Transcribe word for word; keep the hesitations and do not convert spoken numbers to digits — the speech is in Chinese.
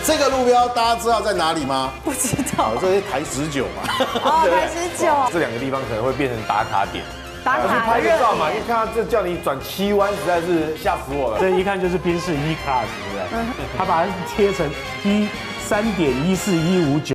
这个路标大家知道在哪里吗？ 不知道。 这是台十九嘛？ 哦，台十九。 这两个地方可能会变成打卡点。 打要去卡热拍个照嘛， 点一看到这叫你转七弯，实在是吓死我了。 这一看就是宾士 E Class，对不对？它把它贴成一三点一四一五九。